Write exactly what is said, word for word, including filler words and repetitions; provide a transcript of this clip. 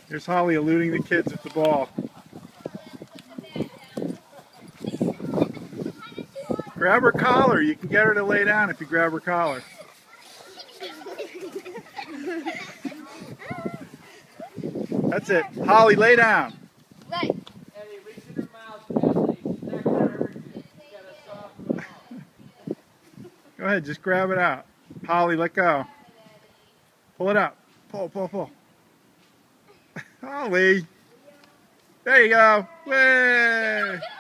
Here's Holly eluding the kids with the ball. Grab her collar. You can get her to lay down if you grab her collar. That's it. Holly, lay down. Right. Eddie, reach in her mouth, Eddie. She's not going to hurt you. You got to soften her mouth. Go ahead, just grab it out. Holly, let go. Pull it out. Pull, pull, pull. Holly. There you go. Way.